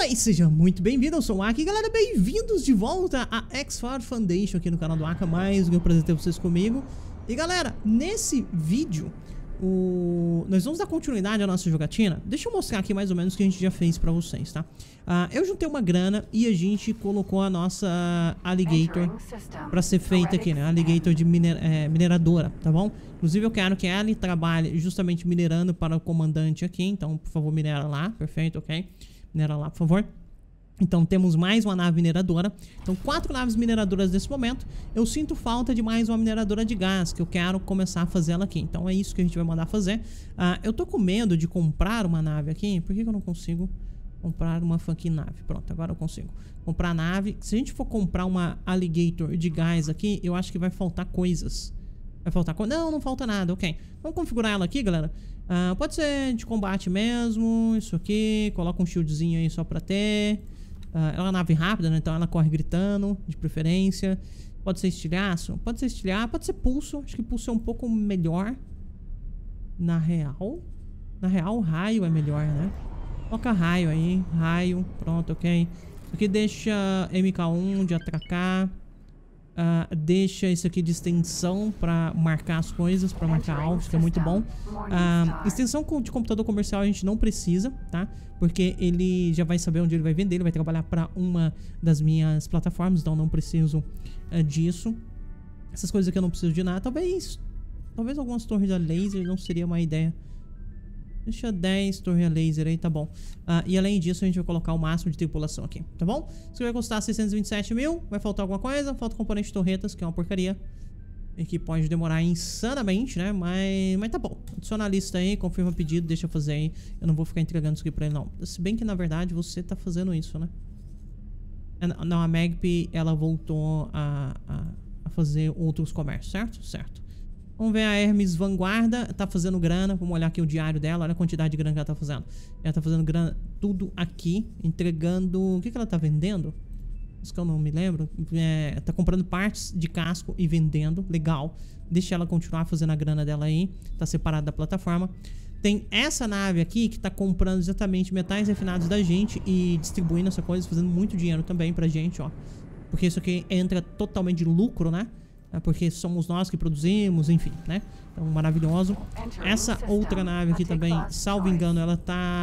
Fala aí, seja muito bem-vindo, eu sou o Aka. Galera, bem-vindos de volta a X4 Foundation aqui no canal do Aka. Mais um prazer ter vocês comigo. E galera, nesse vídeo nós vamos dar continuidade à nossa jogatina. Deixa eu mostrar aqui mais ou menos o que a gente já fez pra vocês, tá? Eu juntei uma grana e a gente colocou a nossa Alligator pra ser feita aqui, né? Alligator de mineradora, tá bom? Inclusive eu quero que ela trabalhe justamente minerando para o comandante aqui. Então, por favor, minera lá, perfeito, ok? Minera lá, por favor. Então temos mais uma nave mineradora. Então 4 naves mineradoras nesse momento. Eu sinto falta de mais uma mineradora de gás, que eu quero começar a fazer ela aqui. Então é isso que a gente vai mandar fazer. Eu tô com medo de comprar uma nave aqui. Por que eu não consigo comprar uma fucking nave? Pronto, agora eu consigo comprar a nave. Se a gente for comprar uma Alligator de gás aqui, eu acho que vai faltar coisas. Vai faltar coisa? Não, não falta nada, ok. Vamos configurar ela aqui, galera. Pode ser de combate mesmo. Isso aqui, coloca um shieldzinho aí só pra ter. Ela é uma nave rápida, né? Então ela corre gritando, de preferência. Pode ser estilhaço? Pode ser estilhaço, pode ser pulso. Acho que pulso é um pouco melhor. Na real, raio é melhor, né? Coloca raio aí, raio, pronto, ok. Isso aqui deixa MK1 de atracar. Deixa isso aqui de extensão pra marcar as coisas, pra marcar alvos, que é muito bom. Extensão de computador comercial a gente não precisa, tá? Porque ele já vai saber onde ele vai vender, ele vai trabalhar pra uma das minhas plataformas, então não preciso disso. Essas coisas aqui eu não preciso de nada. Talvez algumas torres a laser não seria uma ideia. Deixa 10 torre a laser aí, tá bom. E além disso, a gente vai colocar o máximo de tripulação aqui, tá bom? Isso vai custar 627 mil. Vai faltar alguma coisa? Falta o componente de torretas, que é uma porcaria. E que pode demorar insanamente, né? Mas tá bom. Adiciona a lista aí, confirma o pedido, deixa eu fazer aí. Eu não vou ficar entregando isso aqui pra ele, não. Se bem que, na verdade, você tá fazendo isso, né? Não, a Magpie, ela voltou a fazer outros comércios, certo? Certo. Vamos ver a Hermes Vanguarda, tá fazendo grana. Vamos olhar aqui o diário dela, olha a quantidade de grana que ela tá fazendo. Ela tá fazendo grana tudo aqui, entregando... O que ela tá vendendo? Isso que eu não me lembro. Tá comprando partes de casco e vendendo, legal. Deixa ela continuar fazendo a grana dela aí. Tá separada da plataforma. Tem essa nave aqui que tá comprando exatamente metais refinados da gente e distribuindo essa coisa, fazendo muito dinheiro também pra gente, ó. Porque isso aqui entra totalmente de lucro, né? Porque somos nós que produzimos, enfim, né? Então, maravilhoso. Essa outra nave aqui também, salvo engano, ela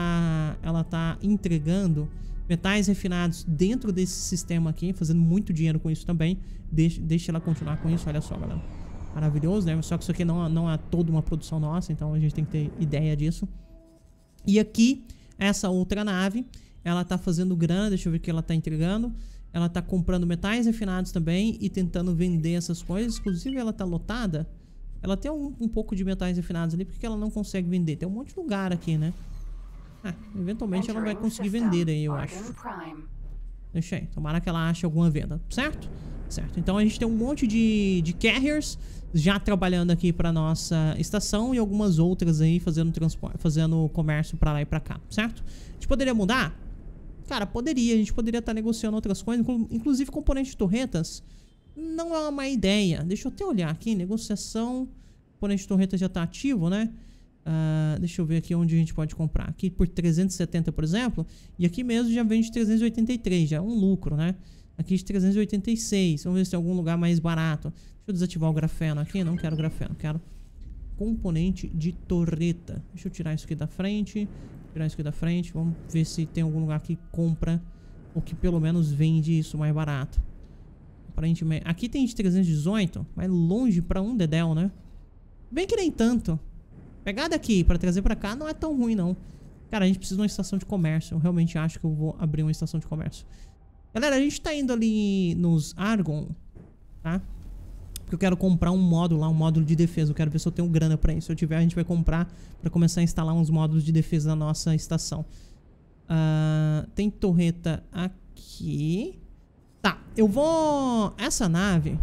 tá entregando metais refinados dentro desse sistema aqui, fazendo muito dinheiro com isso também. Deixa ela continuar com isso, olha só, galera. Maravilhoso, né? Só que isso aqui não é toda uma produção nossa, então a gente tem que ter ideia disso. E aqui, essa outra nave, ela tá fazendo grana, deixa eu ver o que ela tá entregando. Ela tá comprando metais refinados também e tentando vender essas coisas. Inclusive ela tá lotada. Ela tem um pouco de metais refinados ali, porque ela não consegue vender. Tem um monte de lugar aqui, né? Eventualmente ela vai conseguir vender aí, eu acho. Deixa aí, tomara que ela ache alguma venda, certo? Certo, então a gente tem um monte de carriers já trabalhando aqui pra nossa estação e algumas outras aí fazendo transporte, fazendo comércio pra lá e pra cá, certo? A gente poderia mudar? Cara, poderia. A gente poderia estar negociando outras coisas, inclusive componente de torretas. Não é uma má ideia. Deixa eu até olhar aqui. Negociação. Componente de torretas já está ativo, né? Deixa eu ver aqui onde a gente pode comprar. Aqui por 370, por exemplo. E aqui mesmo já vende 383. Já é um lucro, né? Aqui de 386. Vamos ver se tem algum lugar mais barato. Deixa eu desativar o grafeno aqui. Não quero grafeno. Quero componente de torreta. Deixa eu tirar isso aqui da frente. Tirar isso aqui da frente. Vamos ver se tem algum lugar que compra ou que pelo menos vende isso mais barato. Aparentemente. Aqui tem de 318, mas longe pra um dedéu, né? Bem que nem tanto. Pegar daqui pra trazer pra cá não é tão ruim, não. Cara, a gente precisa de uma estação de comércio. Eu realmente acho que eu vou abrir uma estação de comércio. Galera, a gente tá indo ali nos Argon, tá? Porque eu quero comprar um módulo lá, um módulo de defesa. Eu quero ver se eu tenho grana pra isso. Se eu tiver, a gente vai comprar pra começar a instalar uns módulos de defesa na nossa estação. Tem torreta aqui. Tá, eu vou... Essa nave...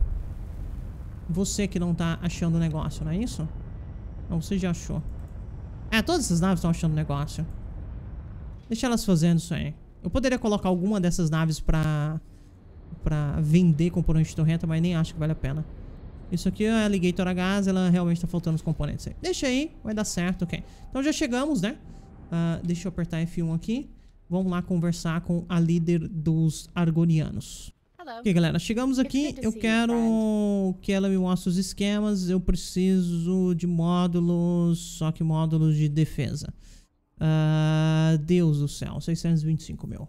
Você que não tá achando o negócio, não é isso? Não, você já achou. Todas essas naves estão achando o negócio. Deixa elas fazendo isso aí. Eu poderia colocar alguma dessas naves pra vender componente de torreta, mas nem acho que vale a pena. Isso aqui é a Alligator a gás, ela realmente tá faltando os componentes aí. Deixa aí, vai dar certo, ok. Então já chegamos, né? Deixa eu apertar F1 aqui. Vamos lá conversar com a líder dos Argonianos. Ok, galera, chegamos aqui. Eu quero que ela me mostre os esquemas. Eu preciso de módulos, só que módulos de defesa. Deus do céu, 625 mil.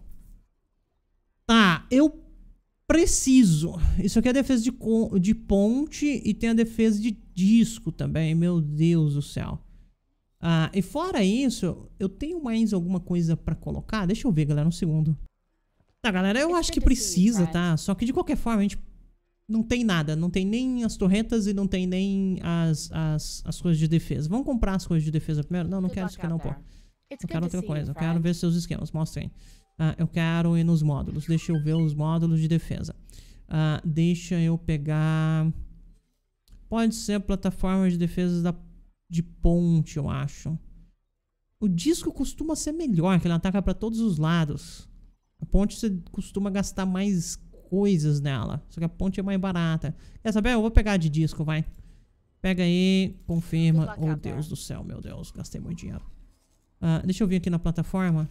Tá, eu preciso. Isso aqui é a defesa de ponte e tem a defesa de disco também. Meu Deus do céu. E fora isso, eu tenho mais alguma coisa pra colocar? Deixa eu ver, galera, um segundo. Tá, galera, eu acho que precisa, tá? Só que de qualquer forma, a gente não tem nada. Não tem nem as torretas e não tem nem as coisas de defesa. Vamos comprar as coisas de defesa primeiro? Não, não quero isso aqui não, pô. Eu quero outra coisa. Eu quero ver seus esquemas. Mostrem. Eu quero ir nos módulos. Deixa eu ver os módulos de defesa. Deixa eu pegar... Pode ser plataforma de defesa de ponte, eu acho. O disco costuma ser melhor, que ele ataca pra todos os lados. A ponte você costuma gastar mais coisas nela. Só que a ponte é mais barata. Quer saber? Eu vou pegar de disco, vai. Pega aí, confirma. Oh, Deus do céu, meu Deus. Gastei muito dinheiro. Deixa eu vir aqui na plataforma.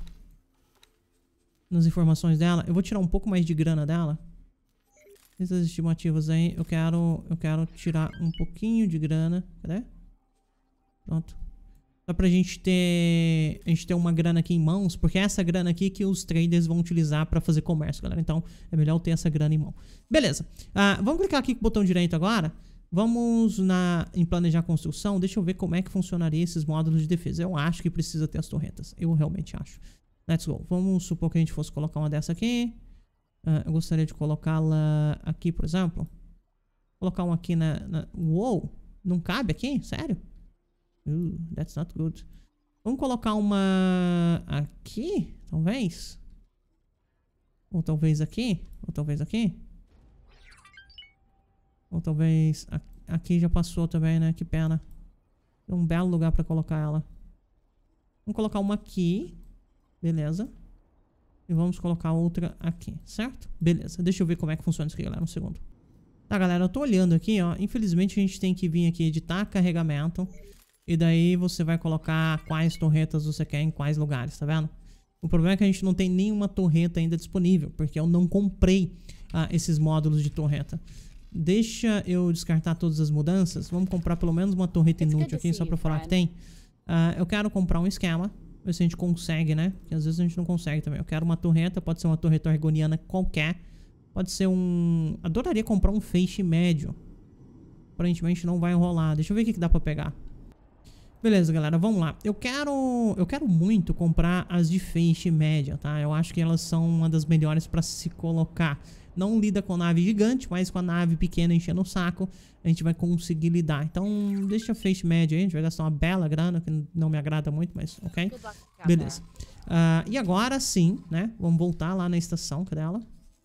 Nas informações dela. Eu vou tirar um pouco mais de grana dela. Essas estimativas aí. Eu quero tirar um pouquinho de grana. Cadê? Pronto. Só pra gente ter uma grana aqui em mãos, porque é essa grana aqui que os traders vão utilizar pra fazer comércio, galera. Então, é melhor ter essa grana em mão. Beleza. Vamos clicar aqui com o botão direito agora. Vamos em planejar construção. Deixa eu ver como é que funcionaria esses módulos de defesa. Eu acho que precisa ter as torretas. Eu realmente acho. Let's go. Vamos supor que a gente fosse colocar uma dessa aqui. Eu gostaria de colocá-la aqui, por exemplo. Colocar uma aqui Uou! Não cabe aqui? Sério? That's not good. Vamos colocar uma aqui, talvez. Ou talvez aqui. Ou talvez aqui. Ou talvez aqui já passou também, né? Que pena. É um belo lugar pra colocar ela. Vamos colocar uma aqui. Beleza. E vamos colocar outra aqui, certo? Beleza. Deixa eu ver como é que funciona isso aqui, galera. Um segundo. Tá, galera. Eu tô olhando aqui, ó. Infelizmente a gente tem que vir aqui editar carregamento. E daí você vai colocar quais torretas você quer em quais lugares, tá vendo? O problema é que a gente não tem nenhuma torreta ainda disponível, porque eu não comprei esses módulos de torreta. Deixa eu descartar todas as mudanças. Vamos comprar pelo menos uma torreta inútil aqui, só pra falar que tem. Eu quero comprar um esquema, ver se a gente consegue, né? Porque às vezes a gente não consegue também. Eu quero uma torreta, pode ser uma torreta argoniana qualquer. Pode ser Adoraria comprar um feixe médio. Aparentemente não vai rolar. Deixa eu ver o que dá pra pegar. Beleza, galera, vamos lá. Eu quero muito comprar as de feixe média, tá? Eu acho que elas são uma das melhores pra se colocar. Não lida com nave gigante, mas com a nave pequena enchendo o saco, a gente vai conseguir lidar. Então, deixa a feixe média aí, a gente vai gastar uma bela grana, que não me agrada muito, mas ok. Beleza. E agora sim, né? Vamos voltar lá na estação. Cadê ela?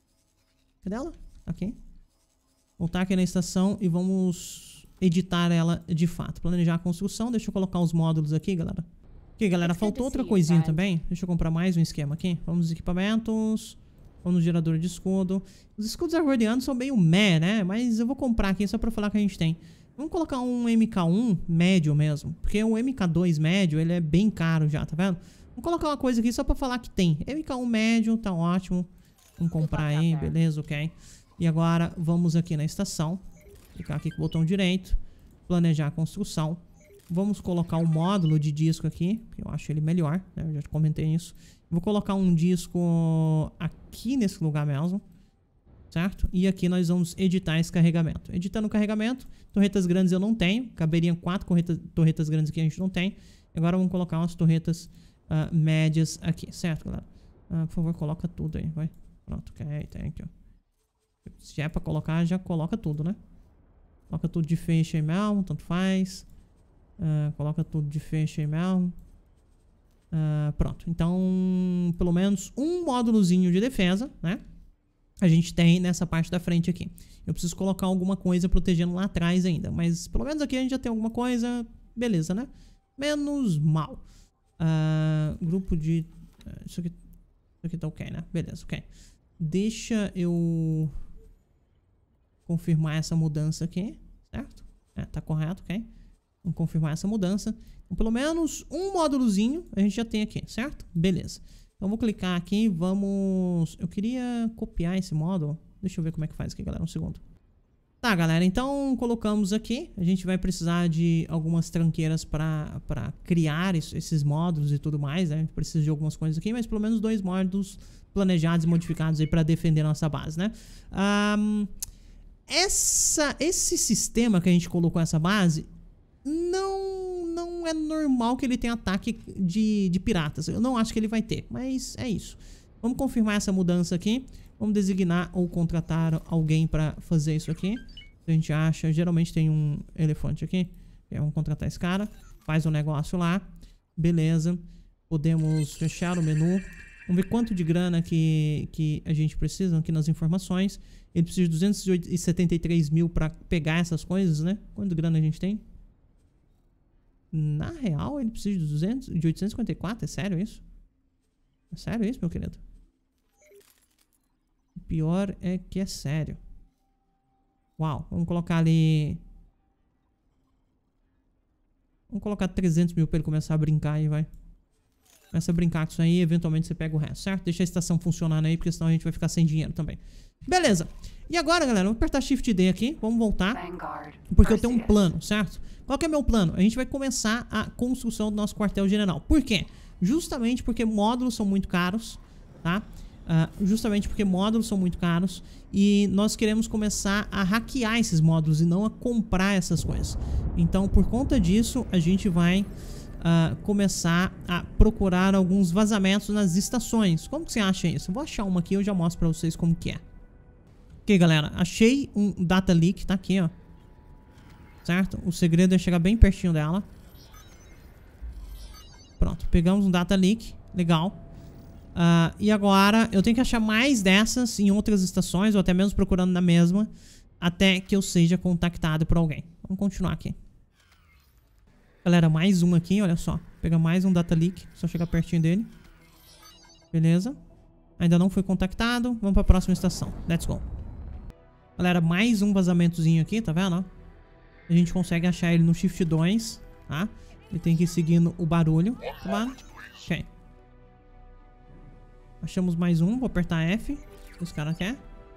Cadê ela? Aqui. Voltar aqui na estação e vamos editar ela de fato. Planejar a construção. Deixa eu colocar os módulos aqui, galera. Ok, galera, faltou outra coisinha também. Deixa eu comprar mais um esquema aqui. Vamos nos equipamentos. Vamos no gerador de escudo. Os escudos argonianos são meio meh, né? Mas eu vou comprar aqui só pra falar que a gente tem. Vamos colocar um MK1 médio mesmo. Porque o MK2 médio, ele é bem caro já, tá vendo? Vamos colocar uma coisa aqui só pra falar que tem. MK1 médio, tá ótimo. Vamos comprar aí, beleza, ok. E agora vamos aqui na estação. Clicar aqui com o botão direito. Planejar a construção. Vamos colocar um módulo de disco aqui. Que eu acho ele melhor, né? Eu já comentei isso. Vou colocar um disco aqui nesse lugar mesmo. Certo? E aqui nós vamos editar esse carregamento. Editando o carregamento. Torretas grandes eu não tenho. Caberiam 4 torretas grandes que a gente não tem. Agora vamos colocar umas torretas médias aqui. Certo, galera? Por favor, coloca tudo aí. Vai. Pronto. Ok, thank you. Se é pra colocar, já coloca tudo, né? Coloca tudo de feixe aí mesmo. Tanto faz. Coloca tudo de feixe aí mesmo. Pronto. Então, pelo menos um módulozinho de defesa, né? A gente tem nessa parte da frente aqui. Eu preciso colocar alguma coisa protegendo lá atrás ainda. Mas pelo menos aqui a gente já tem alguma coisa. Beleza, né? Menos mal. Grupo de... Isso aqui tá ok, né? Beleza, ok. Deixa eu confirmar essa mudança aqui, certo? Tá correto, ok? Vamos confirmar essa mudança. Então, pelo menos um módulozinho a gente já tem aqui, certo? Beleza. Então vou clicar aqui, vamos... Eu queria copiar esse módulo. Deixa eu ver como é que faz aqui, galera, um segundo. Tá, galera, então colocamos aqui. A gente vai precisar de algumas tranqueiras para criar esses módulos e tudo mais, né? A gente precisa de algumas coisas aqui, mas pelo menos 2 módulos planejados e modificados aí para defender nossa base, né? Esse sistema que a gente colocou essa base não é normal que ele tenha ataque de piratas. Eu não acho que ele vai ter, mas é isso. Vamos confirmar essa mudança aqui. Vamos designar ou contratar alguém para fazer isso aqui. A gente acha, geralmente tem um elefante aqui. Vamos contratar esse cara. Faz o negócio lá. Beleza. Podemos fechar o menu. Vamos ver quanto de grana que a gente precisa aqui nas informações. Ele precisa de 273 mil para pegar essas coisas, né? Quanto de grana a gente tem? Na real, ele precisa de 854. É sério isso? É sério isso, meu querido? O pior é que é sério. Uau, vamos colocar ali... Vamos colocar 300 mil pra ele começar a brincar aí, vai. Começa a brincar com isso aí, eventualmente você pega o resto, certo? Deixa a estação funcionando aí, porque senão a gente vai ficar sem dinheiro também. Beleza. E agora, galera, vamos apertar Shift D aqui. Vamos voltar. Porque eu tenho um plano, certo? Qual que é o meu plano? A gente vai começar a construção do nosso quartel-general. Por quê? Justamente porque módulos são muito caros, tá? Justamente porque módulos são muito caros e nós queremos começar a hackear esses módulos e não a comprar essas coisas. Então, por conta disso, a gente vai começar a procurar alguns vazamentos nas estações. Como que você acha isso? Eu vou achar uma aqui e eu já mostro pra vocês como que é. Ok, galera, achei um data leak, tá aqui, ó. Certo? O segredo é chegar bem pertinho dela. Pronto, pegamos um data leak, legal. E agora eu tenho que achar mais dessas em outras estações, ou até mesmo procurando na mesma, até que eu seja contactado por alguém. Vamos continuar aqui. Galera, mais um aqui, olha só. Pega mais um data leak, só chegar pertinho dele. Beleza. Ainda não foi contactado, vamos para a próxima estação. Let's go. Galera, mais um vazamentozinho aqui, tá vendo? A gente consegue achar ele no Shift 2, tá? Ele tem que ir seguindo o barulho, tá bom? Ok. Achamos mais um, vou apertar F. O que os caras querem?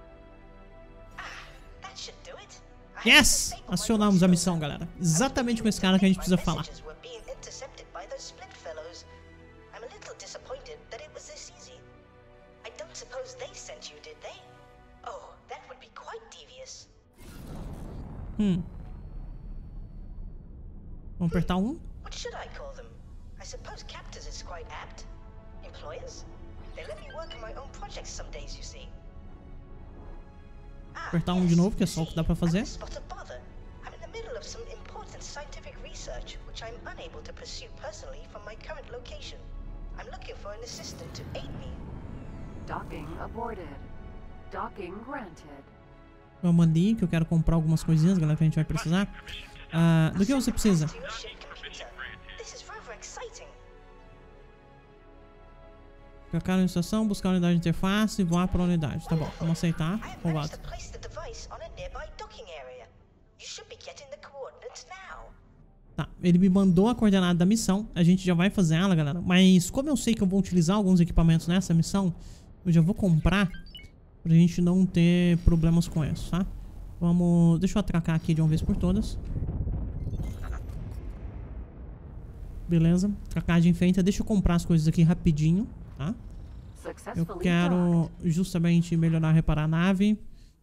Yes! Acionamos a missão, galera. Exatamente com esse cara que a gente precisa falar. Vamos apertar um. Apertar um de novo, que é só o que dá pra fazer. Vamos ali, que eu quero comprar algumas coisinhas, galera, que a gente vai precisar. Do que você precisa? Clicar na estação, buscar a unidade de interface e voar para a unidade. Tá bom, vamos aceitar. Roubado. Tá, ele me mandou a coordenada da missão. A gente já vai fazer ela, galera. Mas como eu sei que eu vou utilizar alguns equipamentos nessa missão, eu já vou comprar pra gente não ter problemas com isso, tá? Vamos... Deixa eu atracar aqui de uma vez por todas. Beleza, tracagem feita. Deixa eu comprar as coisas aqui rapidinho, tá? Eu quero justamente melhorar, reparar a nave.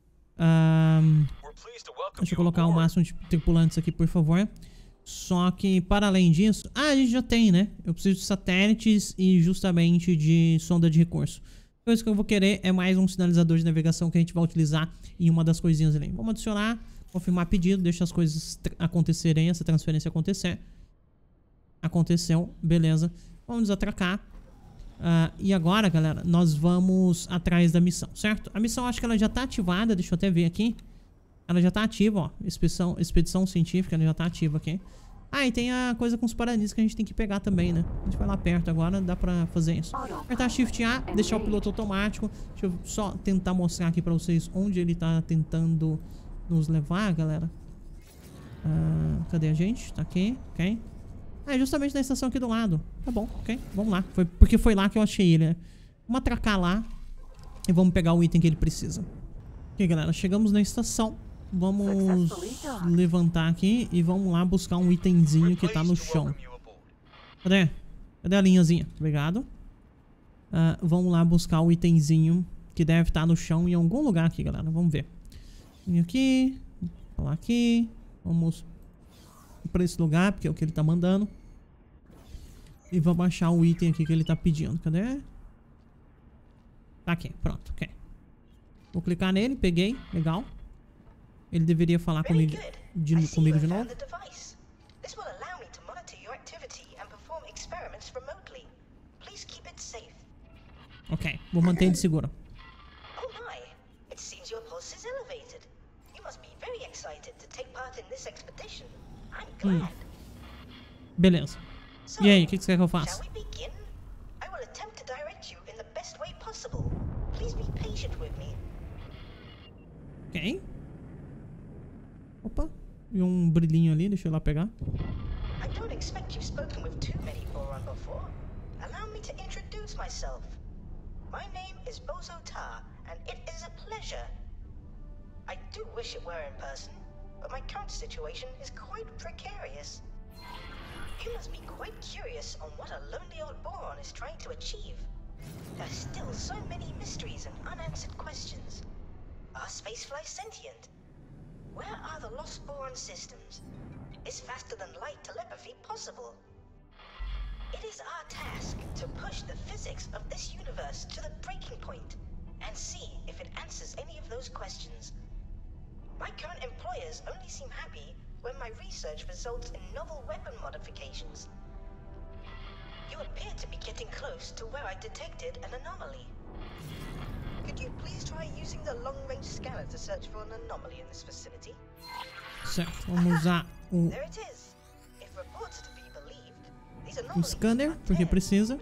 Deixa eu colocar o máximo de tripulantes aqui, por favor. Só que, para além disso... a gente já tem, né? Eu preciso de satélites e justamente de sonda de recurso. A coisa que eu vou querer é mais um sinalizador de navegação que a gente vai utilizar em uma das coisinhas ali. Vamos adicionar, confirmar pedido, deixa as coisas acontecerem, essa transferência acontecer. Aconteceu, beleza. Vamos desatracar. E agora, galera, nós vamos atrás da missão, certo? A missão, acho que ela já tá ativada. Deixa eu até ver aqui. Ela já tá ativa, ó. Expedição científica, ela já tá ativa aqui. E tem a coisa com os paranistas que a gente tem que pegar também, né? A gente vai lá perto agora, dá pra fazer isso. Apertar Shift A, deixar o piloto automático. Deixa eu só tentar mostrar aqui pra vocês onde ele tá tentando nos levar, galera. Cadê a gente? Tá aqui, ok. Ah, é justamente na estação aqui do lado. Tá bom, ok. Vamos lá. Porque foi lá que eu achei ele, né? Vamos atracar lá e vamos pegar o item que ele precisa. Ok, galera. Chegamos na estação. Vamos levantar aqui e vamos lá buscar um itemzinho que tá no chão. Cadê? Cadê a linhazinha? Obrigado. Vamos lá buscar o itemzinho que deve estar no chão em algum lugar aqui, galera. Vamos ver. Vem aqui. Falar aqui. Vamos pra esse lugar, porque é o que ele tá mandando. E vamos achar o item aqui que ele tá pedindo. Cadê? Tá aqui, pronto, ok. Vou clicar nele, peguei, legal. Ele deveria falar comigo de novo. Ok, vou manter ele seguro. Beleza. E aí, o que você quer que eu faça? Ok. Opa, e um brilhinho ali, deixa eu ir lá pegar. I don't expect you've spoken with too many Boron before. Allow me to introduce myself. My name is Bozo Ta, and it is a pleasure. I do wish it were in person, but my current situation is quite precarious. You must be quite curious on what a lonely old Boron is trying to achieve. There are still so many mysteries and unanswered questions. Are spaceflies sentient? Where are the lost Boron systems? Is faster than light telepathy possible? It is our task to push the physics of this universe to the breaking point and see if it answers any of those questions. My current employers only seem happy when my research results in novel weapon modifications. You appear to be getting close to where I detected an anomaly. Could you please try using the long-range scanner to search for an anomaly in this facility? Certo, vamos usar o scanner, porque precisa.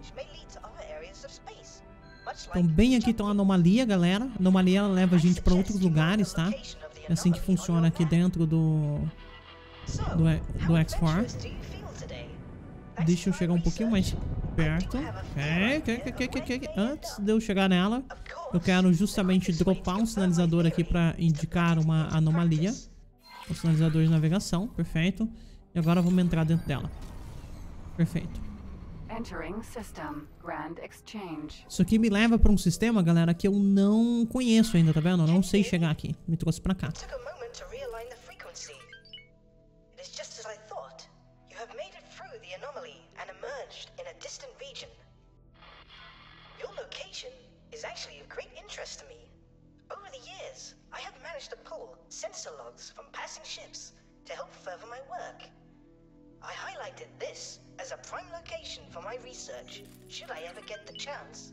Então bem aqui tem uma anomalia, galera. A anomalia ela leva a gente para outros lugares, tá? É assim que funciona aqui dentro do X4. Deixa eu chegar um pouquinho mais perto. Antes de eu chegar nela, eu quero justamente dropar um sinalizador aqui para indicar uma anomalia. O sinalizador de navegação, perfeito. E agora vamos entrar dentro dela. Perfeito. Isso aqui me leva para um sistema, galera, que eu não conheço ainda, tá vendo? Eu não sei chegar aqui. Me trouxe para cá. Sensor logs from passing ships to help further my work. I highlighted this as a prime location for my research, should I ever get the chance.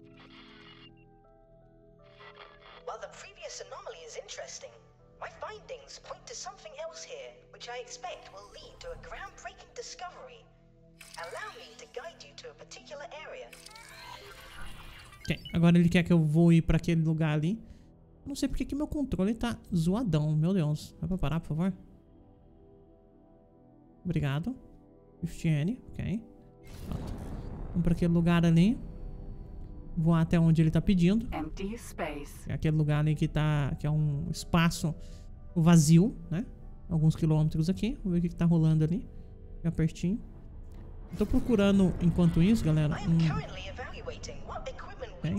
While the previous anomaly is interesting, my findings point to something else here, which I expect will lead to a groundbreaking discovery. Allow me to guide you to a particular area. Ok, agora ele quer que eu voe para aquele lugar ali. Não sei porque que meu controle tá zoadão, meu Deus. Vai pra parar, por favor? Obrigado. 50N, ok. Pronto. Vamos pra aquele lugar ali. Voar até onde ele tá pedindo. É aquele lugar ali que tá... que é um espaço vazio, né? Alguns quilômetros aqui. Vamos ver o que tá rolando ali. Fica pertinho. Eu tô procurando, enquanto isso, galera, okay.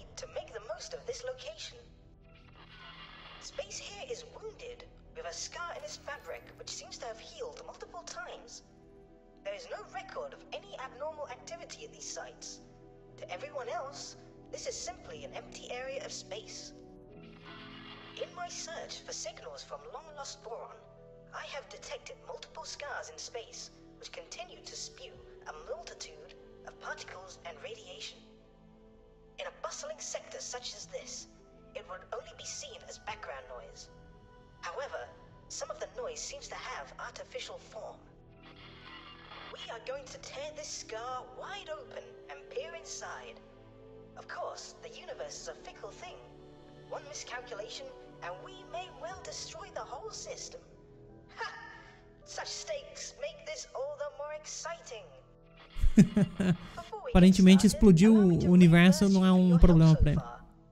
Space here is wounded, with a scar in its fabric which seems to have healed multiple times. There is no record of any abnormal activity at these sites. To everyone else, this is simply an empty area of space. In my search for signals from long-lost Boron, I have detected multiple scars in space which continue to spew a multitude of particles and radiation. In a bustling sector such as this, it would only be seen as background noise. However, some of the noise seems to have artificial form. We are going to tear this scar wide open and peer inside. Of course, the universe is a fickle thing. One miscalculation and we may well destroy the whole system. Ha! Such stakes make this all the more exciting. Aparentemente explodir o universo não é um problema pra ele.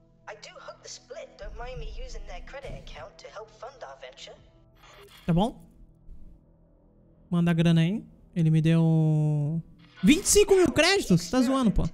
Tá bom? Manda a grana aí. Ele me deu 25 mil créditos? Tá zoando, pô.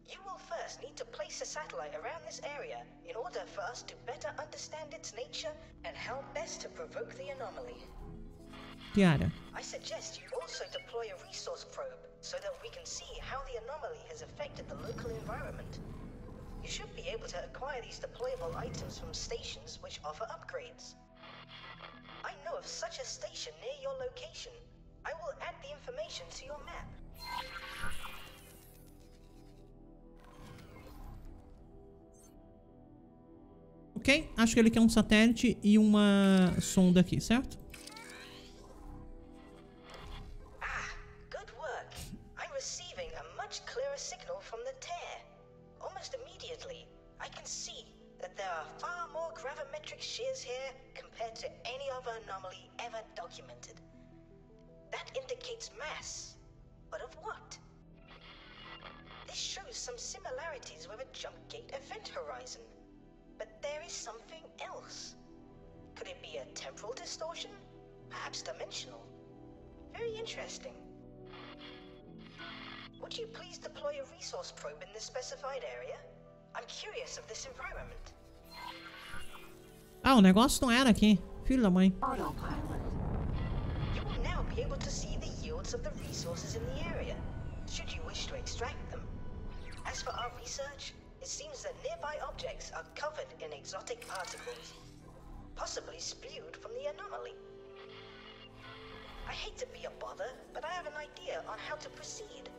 Que área? I suggest you also deploy a resource probe so that we can see how the anomaly has affected the local environment. You should be able to acquire these deployable items from stations which offer upgrades. I know of such a station near your location. I will add the information to your map. Ok, acho que ele quer um satélite e uma sonda aqui, certo? Good work. I'm receiving a much clearer signal from the tear. Almost immediately, I can see that there are far more gravimetric shears here compared to any other anomaly ever documented. That indicates mass, but of what? This shows some similarities with a jump gate event horizon. But there is something else. Could it be a temporal distortion? Perhaps dimensional? Very interesting. Would you please deploy a resource probe in the specified area? I'm curious of this environment. Ah, o negócio não era aqui. Filho da mãe. You will now be able to see the yields of the resources in the area, should you wish to extract them. As for our research, it seems that nearby objects are covered in exotic particles, possibly spewed from the anomaly. I hate to be a bother, but I have an idea on how to proceed.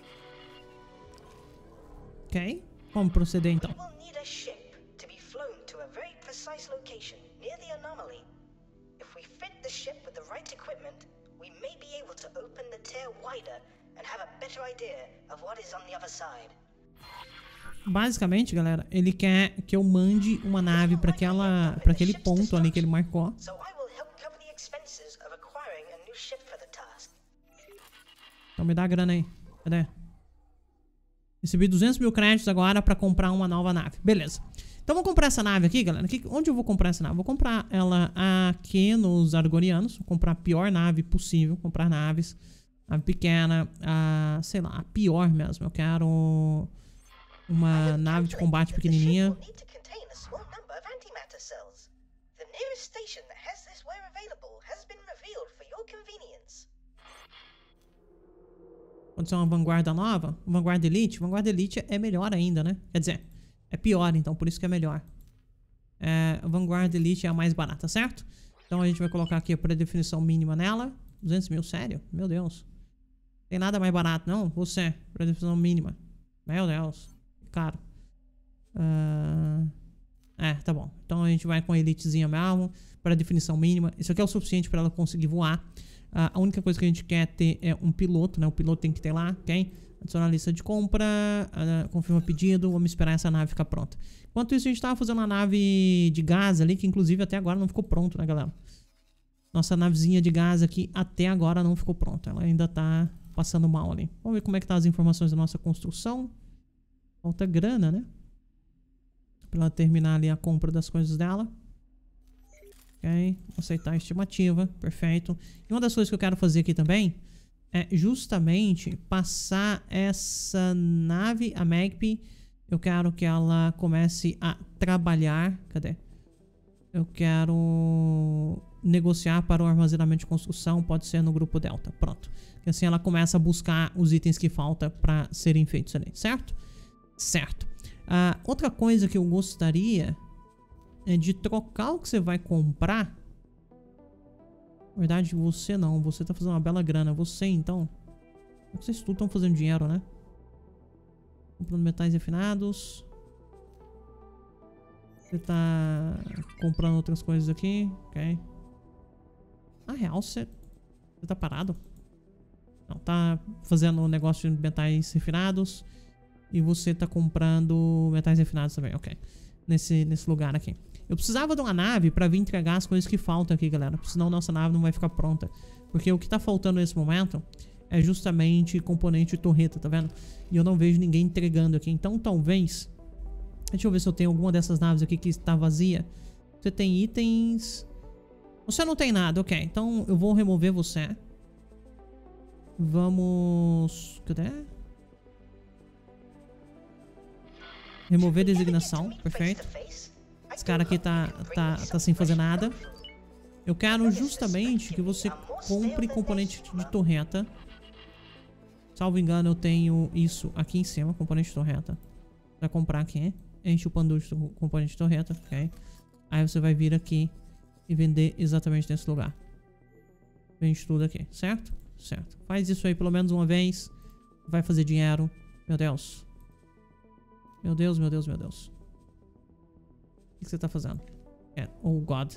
Ok, vamos proceder então. We will need a ship to be flown to a very precise location near the anomaly. If we fit the ship with the right equipment, we may be able to open the tear wider and have a better idea of what is on the other side. Basicamente, galera, ele quer que eu mande uma nave para aquele ponto ali que ele marcou. Então me dá a grana aí. Cadê? Recebi 200 mil créditos agora para comprar uma nova nave. Beleza. Então vou comprar essa nave aqui, galera. Onde eu vou comprar essa nave? Vou comprar ela aqui nos Argonianos. Vou comprar a pior nave possível. Comprar naves. Nave pequena. Sei lá, a pior mesmo. Eu quero uma nave de combate pequenininha. Pode ser uma vanguarda nova? Vanguarda Elite? Vanguarda Elite é melhor ainda, né? Quer dizer, é pior, então, por isso que é melhor. A Vanguarda Elite é a mais barata, certo? Então a gente vai colocar aqui a predefinição mínima nela. 200 mil, sério? Meu Deus. Tem nada mais barato, não? Você, predefinição mínima. Meu Deus. Caro. Tá bom. Então a gente vai com a Elitezinha mesmo. Predefinição mínima. Isso aqui é o suficiente para ela conseguir voar. A única coisa que a gente quer ter é um piloto, né? O piloto tem que ter lá, ok? Adicionar a lista de compra, confirma pedido, vamos esperar essa nave ficar pronta. Enquanto isso, a gente tava fazendo uma nave de gás ali, que inclusive até agora não ficou pronto, né, galera? Nossa navezinha de gás aqui até agora não ficou pronta. Ela ainda tá passando mal ali. Vamos ver como é que tá as informações da nossa construção. Falta grana, né? Pra ela terminar ali a compra das coisas dela. Ok, aceitar a estimativa, perfeito. E uma das coisas que eu quero fazer aqui também é justamente passar essa nave, a Magpie. Eu quero que ela comece a trabalhar. Cadê? Eu quero negociar para o armazenamento de construção, pode ser no grupo Delta, pronto. E assim ela começa a buscar os itens que faltam para serem feitos ali, certo? Certo. Outra coisa que eu gostaria é de trocar o que você vai comprar. Na verdade, você não. Você tá fazendo uma bela grana. Você, então. Vocês tudo estão fazendo dinheiro, né? Comprando metais refinados. Você tá comprando outras coisas aqui. Ok. Na real, você tá parado. Não, tá fazendo um negócio de metais refinados. E você tá comprando metais refinados também. Ok. Nesse lugar aqui. Eu precisava de uma nave pra vir entregar as coisas que faltam aqui, galera. Senão nossa nave não vai ficar pronta. Porque o que tá faltando nesse momento é justamente componente de torreta, tá vendo? E eu não vejo ninguém entregando aqui. Então talvez... Deixa eu ver se eu tenho alguma dessas naves aqui que está vazia. Você tem itens... Você não tem nada, ok. Então eu vou remover você. Vamos... Cadê? Remover designação, perfeito. Esse cara aqui tá sem fazer nada. Eu quero justamente que você compre componente de torreta. Salvo engano, eu tenho isso aqui em cima, componente de torreta. Pra comprar aqui. Enche o pandu de componente de torreta, ok. Aí você vai vir aqui e vender exatamente nesse lugar. Vende tudo aqui, certo? Certo. Faz isso aí pelo menos uma vez. Vai fazer dinheiro. Meu Deus. Meu Deus, meu Deus, meu Deus. O que você tá fazendo? Oh, God.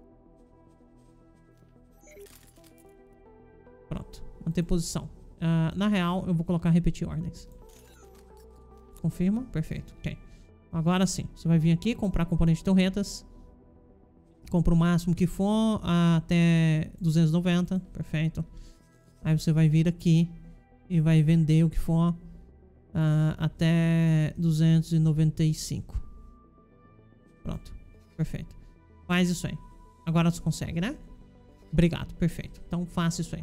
Pronto. Manter posição. Na real, eu vou colocar repetir ordens. Confirma? Perfeito. Ok. Agora sim. Você vai vir aqui, comprar componente de torretas. Compra o máximo que for até 290. Perfeito. Aí você vai vir aqui e vai vender o que for até 295. Pronto. Perfeito. Faz isso aí. Agora você consegue, né? Obrigado. Perfeito. Então faça isso aí.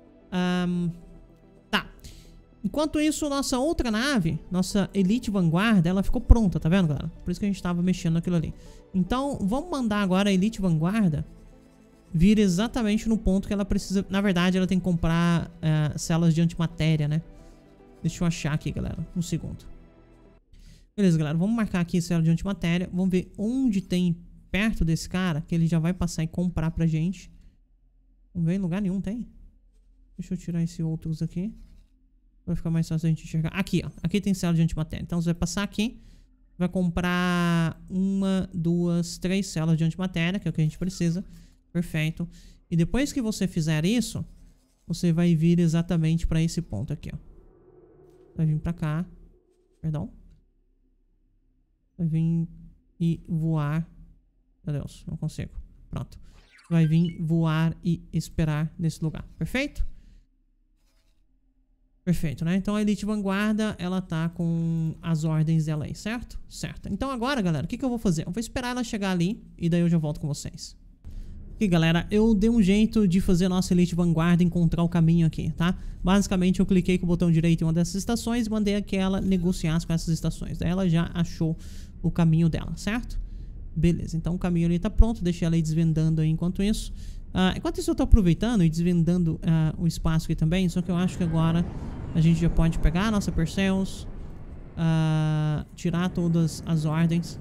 Tá. Enquanto isso, nossa outra nave, nossa Elite Vanguarda, ela ficou pronta, tá vendo, galera? Por isso que a gente tava mexendo naquilo ali. Então, vamos mandar agora a Elite Vanguarda vir exatamente no ponto que ela precisa. Na verdade, ela tem que comprar células de antimatéria, né? Deixa eu achar aqui, galera. Um segundo. Beleza, galera. Vamos marcar aqui célula de antimatéria. Vamos ver onde tem perto desse cara, que ele já vai passar e comprar pra gente. Não vem em lugar nenhum, tem? Deixa eu tirar esse outros aqui. Vai ficar mais fácil a gente enxergar. Aqui, ó. Aqui tem célula de antimatéria. Então você vai passar aqui. Vai comprar 1, 2, 3 células de antimatéria, que é o que a gente precisa. Perfeito. E depois que você fizer isso, você vai vir exatamente para esse ponto aqui, ó. Vai vir para cá. Perdão. Vai vir e voar. Meu Deus, não consigo. Pronto. Vai vir voar e esperar nesse lugar. Perfeito? Perfeito, né? Então a Elite Vanguarda, ela tá com as ordens dela aí, certo? Certo. Então agora, galera, o que eu vou fazer? Eu vou esperar ela chegar ali e daí eu já volto com vocês. Aqui, galera, eu dei um jeito de fazer a nossa Elite Vanguarda encontrar o caminho aqui, tá? Basicamente, eu cliquei com o botão direito em uma dessas estações e mandei aquela negociar com essas estações. Daí ela já achou o caminho dela, certo? Beleza, então o caminho ali tá pronto. Deixei ela aí desvendando aí enquanto isso. Enquanto isso eu tô aproveitando e desvendando o espaço aqui também. Só que eu acho que agora a gente já pode pegar a nossa Perseus, tirar todas as ordens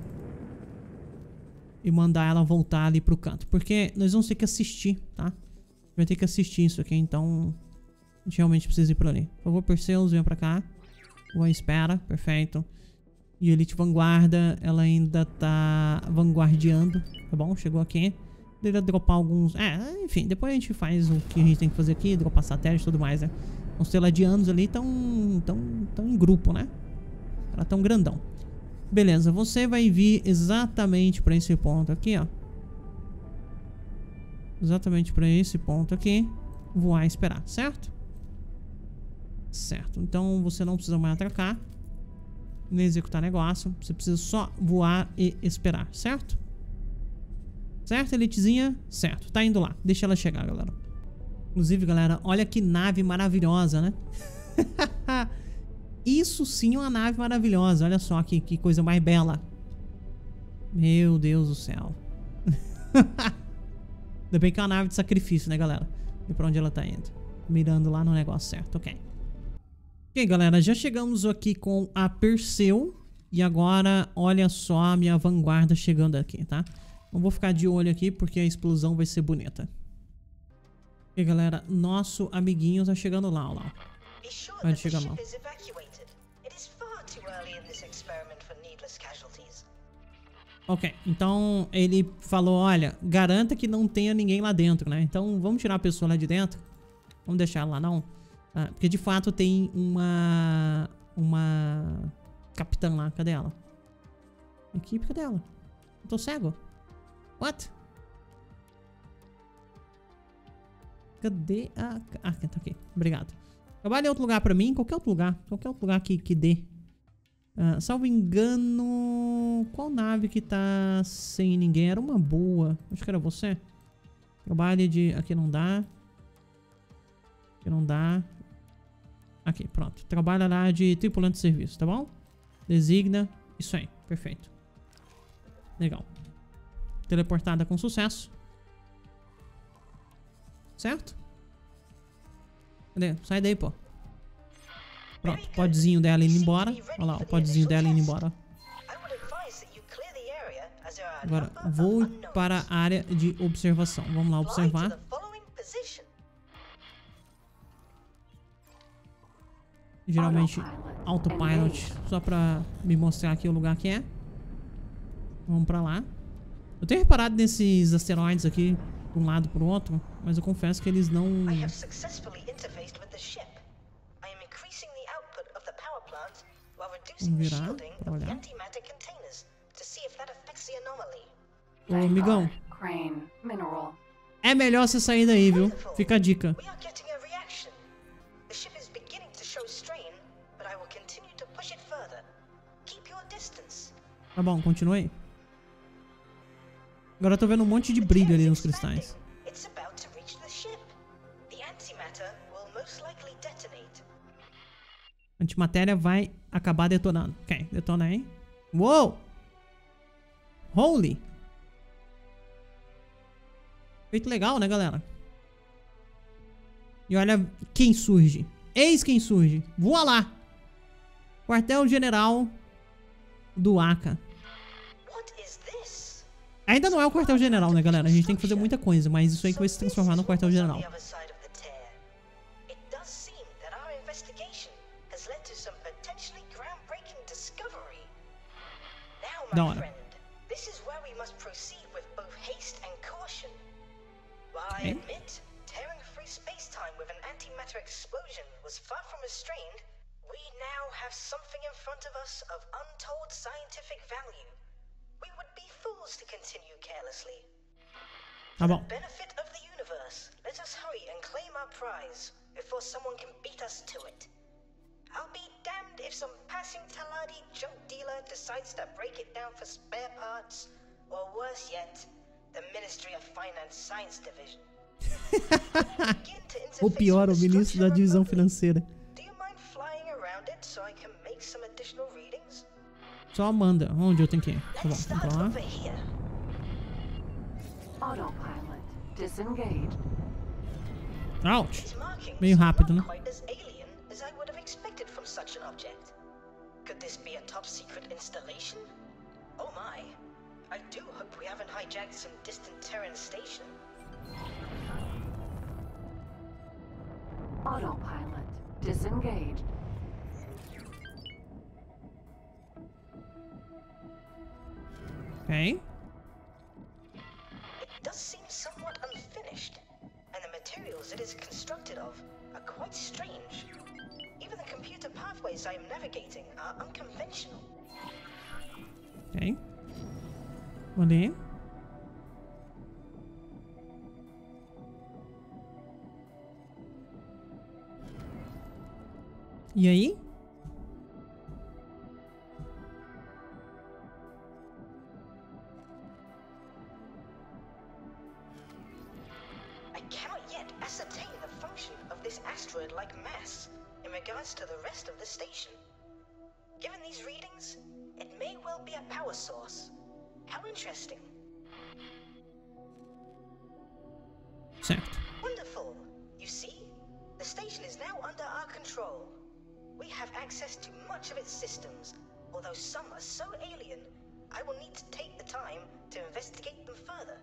e mandar ela voltar ali pro canto. Porque nós vamos ter que assistir, tá? Vai ter que assistir isso aqui, então a gente realmente precisa ir por ali. Por favor, Perseus, venha pra cá. Boa espera, perfeito. E a Elite Vanguarda, ela ainda tá vanguardeando, tá bom? Chegou aqui. Deveria dropar alguns... enfim, depois a gente faz o que a gente tem que fazer aqui, dropar satélite e tudo mais, né? Os teladianos ali estão em grupo, né? Ela tão grandão. Beleza, você vai vir exatamente pra esse ponto aqui, ó. Exatamente pra esse ponto aqui. Voar e esperar, certo? Certo, então você não precisa mais atracar, nem executar negócio. Você precisa só voar e esperar, certo? Certo, Elitezinha? Certo, tá indo lá. Deixa ela chegar, galera. Inclusive, galera, olha que nave maravilhosa, né? Isso sim é uma nave maravilhosa. Olha só que coisa mais bela. Meu Deus do céu. Ainda bem que é uma nave de sacrifício, né, galera? E pra onde ela tá indo? Mirando lá no negócio certo, ok. Ok, galera, já chegamos aqui com a Perseu. E agora, olha só a minha vanguarda chegando aqui, tá? Não vou ficar de olho aqui porque a explosão vai ser bonita. Ok, galera, nosso amiguinho tá chegando lá, ó lá. Vai chegar lá. Ok, então ele falou, olha, garanta que não tenha ninguém lá dentro, né? Então vamos tirar a pessoa lá de dentro. Vamos deixar ela lá, não. Porque de fato tem uma capitã lá. Cadê ela? Equipe, cadê ela? Eu tô cego. What? Cadê a... Ah, tá aqui. Obrigado. Trabalha em outro lugar pra mim. Qualquer outro lugar. Qualquer outro lugar que dê. Salvo engano... Qual nave que tá sem ninguém? Era uma boa. Acho que era você. Trabalhe de... Aqui não dá. Aqui não dá. Aqui, pronto. Trabalha lá de tripulante de serviço, tá bom? Designa. Isso aí. Perfeito. Legal. Teleportada com sucesso. Certo? Cadê? Sai daí, pô. Pronto, o podzinho dela indo embora. Olha lá, o podzinho dela indo embora. Agora, vou para a área de observação. Vamos lá observar. Geralmente, autopilot. Só pra me mostrar aqui o lugar que é. Vamos pra lá. Eu tenho reparado nesses asteroides aqui, de um lado pro outro, mas eu confesso que eles não... Vamos virar pra olhar. Ô, amigão. É melhor você sair daí, viu? Fica a dica. Tá bom, continue aí. Agora eu tô vendo um monte de brilho ali nos cristais. A antimatéria vai acabar detonando. Ok, detona aí. Uou! Holy! Feito legal, né, galera? E olha quem surge. Eis quem surge. Voa lá! Quartel-General do Aka. Ainda não é o quartel-general, né, galera? A gente tem que fazer muita coisa, mas isso aí que vai se transformar no quartel-general. Da hora. Okay. Tá bom. I'll be damned if some passing Taladi junk dealer decides to break it down for spare parts, or worse yet, the Ministry of Finance Science Division. Ou pior, o ministro da divisão financeira. Do you mind flying around it so I can make some additional readings? Só Amanda, onde eu tenho que ir? Tá bom, vamos pra lá. Autopilot disengaged. Ouch. Meio rápido, né? As I would have expected from such an object. Could this be a top secret installation? Oh my. I do hope we haven't hijacked some distant Terran station. Autopilot disengaged. Okay. It does seem somewhat unfinished, and the materials it is constructed of are quite strange. Even the computer pathways I am navigating are unconventional. Ok. Ali. E aí? I cannot yet ascertain the function of this asteroid-like mass in regards to the rest of the station. Given these readings, it may well be a power source. How interesting. Certo. Wonderful. You see, the station is now under our control. We have access to much of its systems, although some are so alien, I will need to take the time to investigate them further.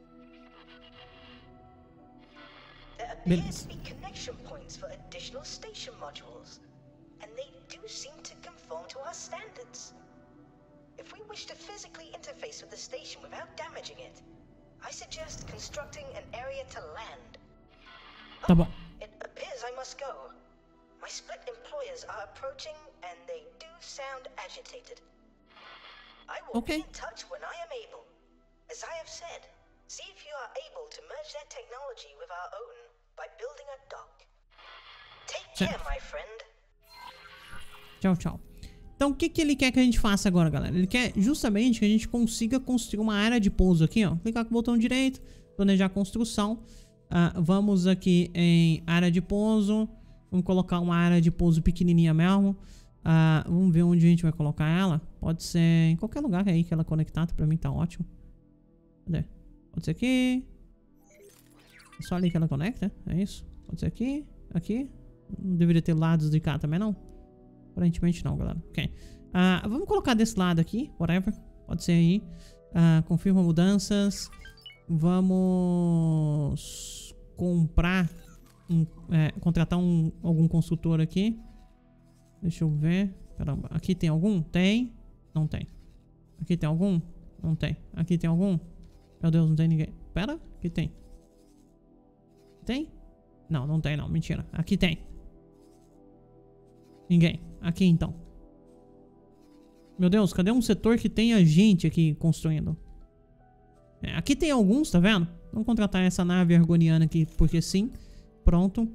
There appear to be connection points for additional station modules, and they do seem to conform to our standards. If we wish to physically interface with the station without damaging it, I suggest constructing an area to land. Tá bom. It appears I must go. My split employers are approaching, and they do sound agitated. I will be in touch when I am able. As I have said, see if you are able to merge their technology with our own by building a dock. Take care, my friend. Tchau, tchau. Então, o que ele quer que a gente faça agora, galera? Ele quer justamente que a gente consiga construir uma área de pouso aqui, ó. Clicar com o botão direito, planejar a construção. Vamos aqui em área de pouso. Vamos colocar uma área de pouso pequenininha mesmo. Vamos ver onde a gente vai colocar ela. Pode ser em qualquer lugar aí que ela conectar. Pra mim tá ótimo. Cadê? Pode ser aqui. É só ali que ela conecta. É isso. Pode ser aqui. Aqui. Não deveria ter lados de cá também, não? Aparentemente não, galera. Ok. Vamos colocar desse lado aqui. Whatever. Pode ser aí. Confirma mudanças. Vamos comprar. Contratar algum construtor aqui. Deixa eu ver. Caramba. Aqui tem algum? Tem. Não tem. Aqui tem algum? Não tem. Aqui tem algum? Meu Deus, não tem ninguém. Pera. Aqui tem. Tem? Não, não tem não. Mentira. Aqui tem. Ninguém. Aqui então. Meu Deus, cadê um setor que tenha gente aqui construindo? Aqui tem alguns, tá vendo? Vamos contratar essa nave argoniana aqui, porque sim. Pronto.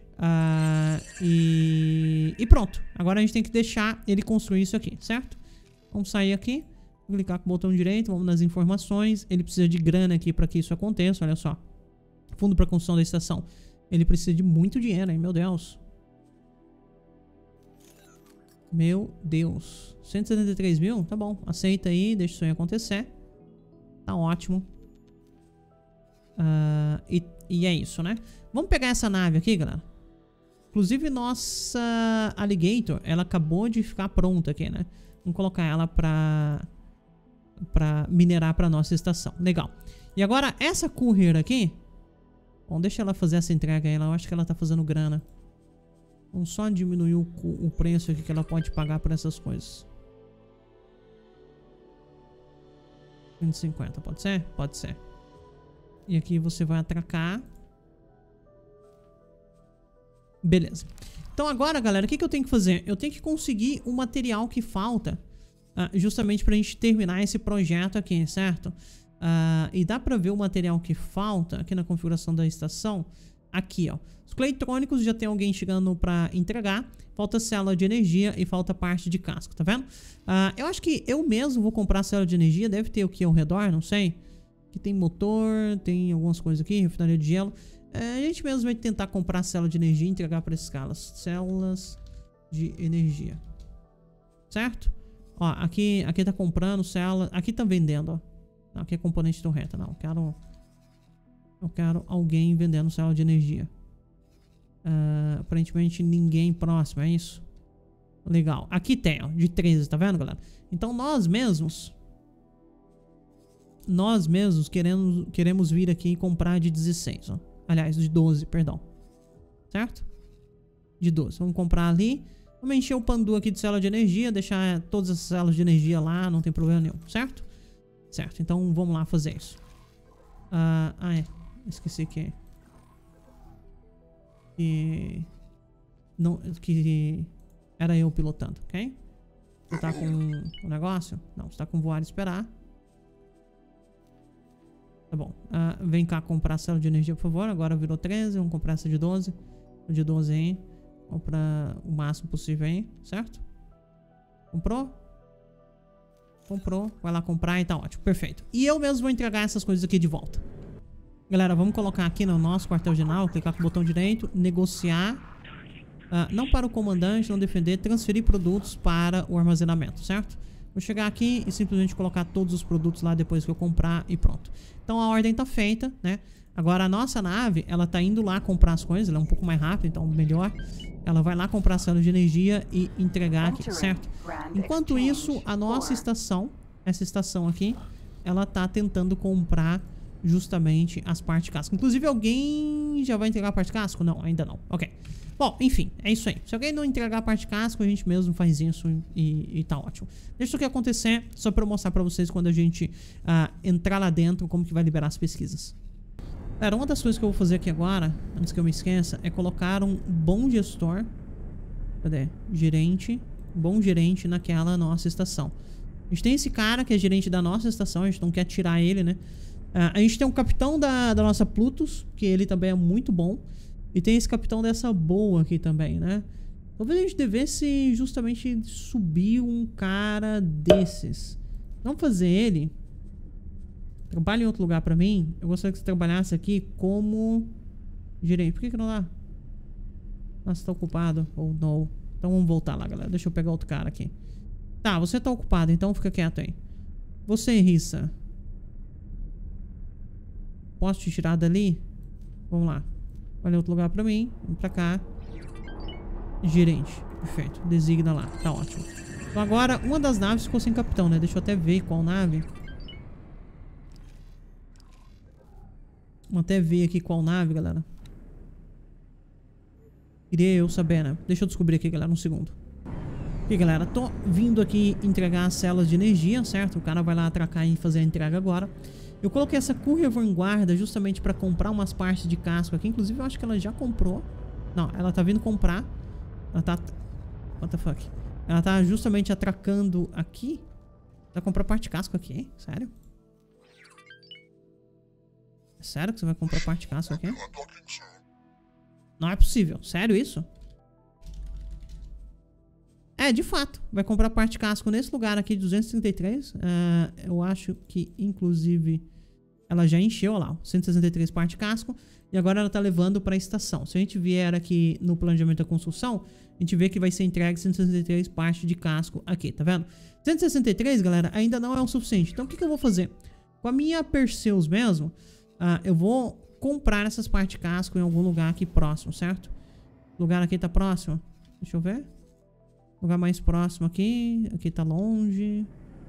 E pronto. Agora a gente tem que deixar ele construir isso aqui, certo? Vamos sair aqui. Vou clicar com o botão direito. Vamos nas informações. Ele precisa de grana aqui para que isso aconteça. Olha só. Fundo para construção da estação. Ele precisa de muito dinheiro, hein? Meu Deus. Meu Deus. 173 mil? Tá bom. Aceita aí. Deixa isso aí acontecer. Tá ótimo. E é isso, né? Vamos pegar essa nave aqui, galera. Inclusive, nossa Alligator, ela acabou de ficar pronta aqui, né? Vamos colocar ela pra minerar pra nossa estação. Legal. E agora, essa courier aqui... Bom, deixa ela fazer essa entrega aí. Eu acho que ela tá fazendo grana. Vamos só diminuir o preço aqui que ela pode pagar por essas coisas. 150, pode ser? Pode ser. E aqui você vai atracar. Beleza. Então agora, galera, o que eu tenho que fazer? Eu tenho que conseguir o material que falta justamente pra gente terminar esse projeto aqui, certo? E dá pra ver o material que falta aqui na configuração da estação. Aqui, ó. Os cleitrônicos já tem alguém chegando pra entregar. Falta célula de energia e falta parte de casco, tá vendo? Eu acho que eu mesmo vou comprar a célula de energia. Deve ter o que ao redor, não sei. Aqui tem motor, tem algumas coisas aqui, refinaria de gelo. A gente mesmo vai tentar comprar a célula de energia e entregar para esses caras. Células de energia. Certo? Ó, aqui tá comprando célula. Aqui tá vendendo, ó. Não, aqui é componente torreta. Não, eu quero alguém vendendo célula de energia. Aparentemente ninguém próximo, é isso? Legal. Aqui tem, ó, de 13, tá vendo, galera? Então nós mesmos queremos vir aqui e comprar de 16, ó. Aliás, de 12, perdão. Certo? De 12. Vamos comprar ali. Vamos encher o pandu aqui de célula de energia. Deixar todas as células de energia lá. Não tem problema nenhum. Certo? Certo. Então vamos lá fazer isso. Esqueci que era eu pilotando, ok? Você tá com o negócio? Não, você tá com voar e esperar. Tá bom. Vem cá comprar a célula de energia, por favor. Agora virou 13. Vamos comprar essa de 12. De 12 aí. Comprar o máximo possível aí. Certo? Comprou? Comprou. Vai lá comprar e tá ótimo. Perfeito. E eu mesmo vou entregar essas coisas aqui de volta. Galera, vamos colocar aqui no nosso quartel-general. Clicar com o botão direito. Negociar. Não para o comandante, não defender. Transferir produtos para o armazenamento. Certo? Vou chegar aqui e simplesmente colocar todos os produtos lá depois que eu comprar e pronto. Então a ordem tá feita, né? Agora a nossa nave, ela tá indo lá comprar as coisas, ela é um pouco mais rápida, então melhor. Ela vai lá comprar a célula de energia e entregar aqui, certo? Enquanto isso, a nossa estação, essa estação aqui, ela tá tentando comprar justamente as partes de casco. Inclusive alguém já vai entregar a parte de casco? Não, ainda não. Ok. Bom, enfim, é isso aí. Se alguém não entregar a parte de casco, a gente mesmo faz isso e tá ótimo. Deixa isso aqui acontecer, só pra eu mostrar pra vocês quando a gente entrar lá dentro, como que vai liberar as pesquisas. Galera, uma das coisas que eu vou fazer aqui agora, antes que eu me esqueça, é colocar um bom gestor. Cadê? Gerente. Bom gerente naquela nossa estação. A gente tem esse cara que é gerente da nossa estação, a gente não quer tirar ele, né? A gente tem um capitão da nossa Plutus, que ele também é muito bom. E tem esse capitão dessa boa aqui também, né? Talvez a gente devesse justamente subir um cara desses. Vamos fazer ele. Trabalha em outro lugar pra mim. Eu gostaria que você trabalhasse aqui como gerente. Por que não dá? Nossa, tá ocupado. Ou não. Então vamos voltar lá, galera. Deixa eu pegar outro cara aqui. Tá, você tá ocupado, então fica quieto aí. Você, Rissa. Posso te tirar dali? Vamos lá. Olha outro lugar pra mim. Vamos pra cá. Gerente. Perfeito. Designa lá. Tá ótimo. Então agora, uma das naves ficou sem capitão, né? Deixa eu até ver qual nave. Vamos até ver aqui qual nave, galera. Queria eu saber, né? Deixa eu descobrir aqui, galera, um segundo. Aqui, galera. Tô vindo aqui entregar as células de energia, certo? O cara vai lá atracar e fazer a entrega agora. Eu coloquei essa Courier Vanguarda justamente pra comprar umas partes de casco aqui. Inclusive, eu acho que ela já comprou. Não, ela tá vindo comprar. Ela tá... What the fuck? Ela tá justamente atracando aqui. Vai comprar parte de casco aqui? Sério? É sério que você vai comprar parte de casco aqui? Não é possível. Sério isso? É, de fato. Vai comprar parte de casco nesse lugar aqui de 233. Eu acho que, inclusive... Ela já encheu, olha lá, 163 parte de casco. E agora ela tá levando pra estação. Se a gente vier aqui no planejamento da construção, a gente vê que vai ser entregue 163 parte de casco aqui, tá vendo? 163, galera, ainda não é o suficiente. Então o que eu vou fazer? Com a minha Perseus mesmo, eu vou comprar essas partes de casco em algum lugar aqui próximo, certo? O lugar aqui tá próximo. Deixa eu ver. Lugar mais próximo aqui. Aqui tá longe.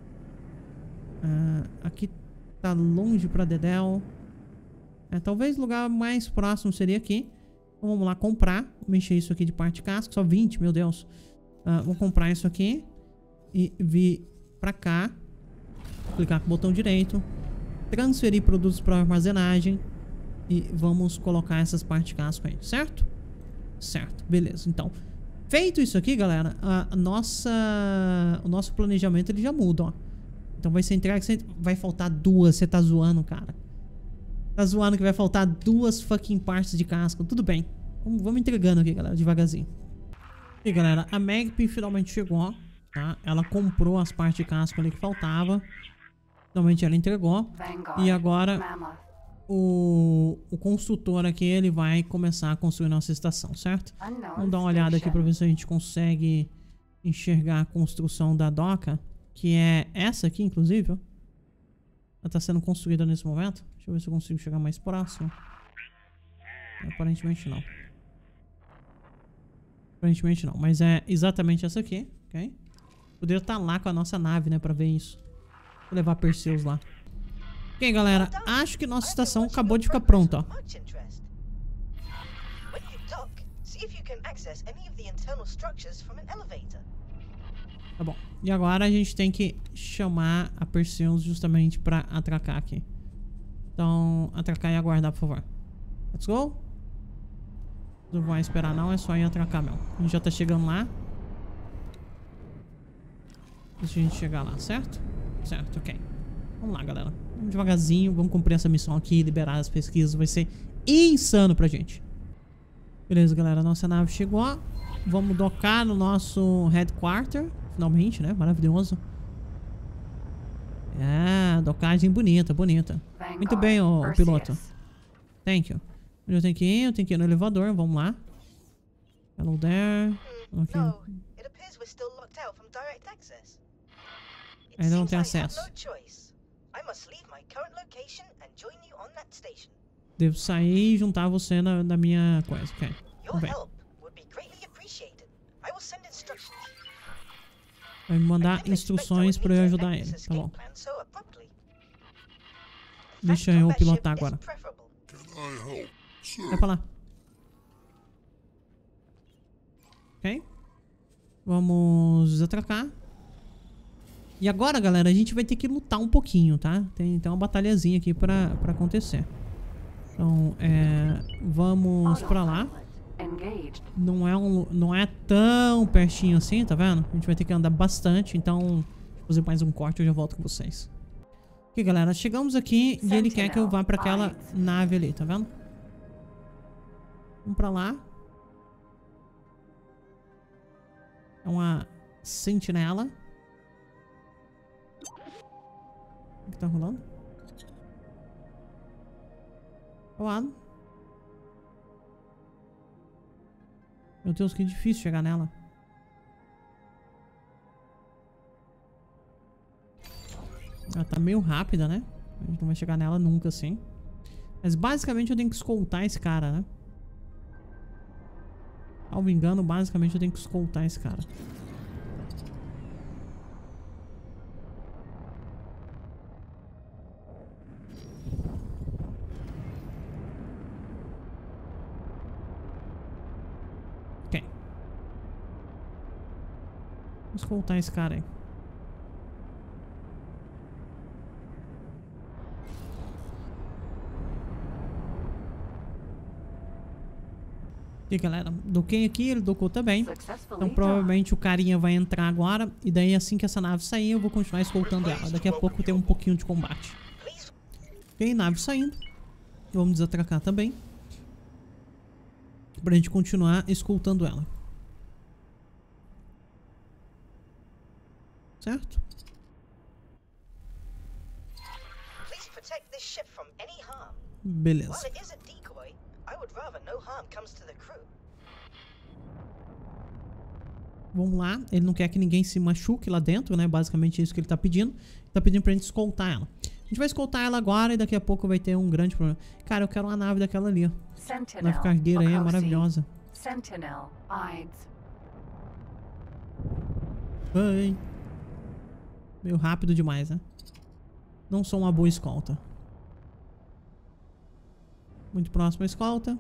Aqui tá longe pra Dedel. Talvez o lugar mais próximo seria aqui. Então vamos lá comprar. Mexer isso aqui de parte de casco. Só 20, meu Deus. Vou comprar isso aqui. E vir pra cá. Clicar com o botão direito. Transferir produtos para armazenagem. E vamos colocar essas partes de casco aí, certo? Certo, beleza. Então, feito isso aqui, galera, o nosso planejamento ele já muda, ó. Então vai ser entregue, vai faltar duas, você tá zoando, cara. Tá zoando que vai faltar duas fucking partes de casco. Tudo bem. Vamos entregando aqui, galera, devagarzinho. E galera, a Magpie finalmente chegou, tá? Ela comprou as partes de casco ali que faltava. Finalmente ela entregou. E agora o construtor aqui, ele vai começar a construir nossa estação, certo? Vamos dar uma olhada aqui pra ver se a gente consegue enxergar a construção da doca. Que é essa aqui, inclusive, ó. Ela tá sendo construída nesse momento. Deixa eu ver se eu consigo chegar mais próximo. Aparentemente não. Aparentemente não. Mas é exatamente essa aqui, ok? Poderia estar lá com a nossa nave, né? Pra ver isso. Vou levar Perseus lá. Ok, galera. Acho que nossa estação acabou de ficar pronta, ó. Tá bom. E agora a gente tem que chamar a Perseus justamente pra atracar aqui. Então, atracar e aguardar, por favor. Let's go. Não vai esperar não, é só ir atracar mesmo. A gente já tá chegando lá. Deixa a gente chegar lá, certo? Certo, ok. Vamos lá, galera. Vamos devagarzinho, vamos cumprir essa missão aqui, liberar as pesquisas. Vai ser insano pra gente. Beleza, galera. Nossa nave chegou. Vamos docar no nosso headquarter. Finalmente, né? Maravilhoso. Docagem bonita, bonita. Muito bem, ô piloto. Thank you. Onde eu tenho que ir? Eu tenho que ir no elevador. Vamos lá. Hello there. Okay. Ainda não tem acesso. Devo sair e juntar você na minha coisa. Ok. Vamos ver. Vai me mandar instruções pra eu ajudar ele. Tá bom. Deixa eu pilotar agora. Vai pra lá. Ok. Vamos atracar. E agora, galera, a gente vai ter que lutar um pouquinho, tá? Tem uma batalhazinha aqui pra acontecer. Então, vamos pra lá. Não é tão pertinho assim, tá vendo? A gente vai ter que andar bastante, então Vou fazer mais um corte e eu já volto com vocês. Ok, galera, chegamos aqui e ele quer que eu vá pra aquela nave ali, tá vendo? Vamos pra lá. É uma sentinela. O que tá rolando? Rolado. Meu Deus, que difícil chegar nela. Ela tá meio rápida, né? A gente não vai chegar nela nunca, assim. Mas basicamente eu tenho que escoltar esse cara, né? Salvo engano, basicamente eu tenho que escoltar esse cara. Ok. Vou escoltar esse cara aí. E galera, doquei aqui, ele docou também. Então provavelmente o carinha vai entrar agora. E daí assim que essa nave sair eu vou continuar escoltando ela. Daqui a pouco tem um pouquinho de combate. Ok, nave saindo. Vamos desatracar também. Pra gente continuar escoltando ela. Certo? Beleza. Vamos lá, ele não quer que ninguém se machuque lá dentro, né? Basicamente é isso que ele tá pedindo. Ele tá pedindo pra gente escoltar ela. A gente vai escoltar ela agora e daqui a pouco vai ter um grande problema. Cara, eu quero uma nave daquela ali, ó. Nave cargueira aí, é maravilhosa. Sentinel, Ides. Ai. Meio rápido demais, né? Não sou uma boa escolta. Muito próximo à escolta.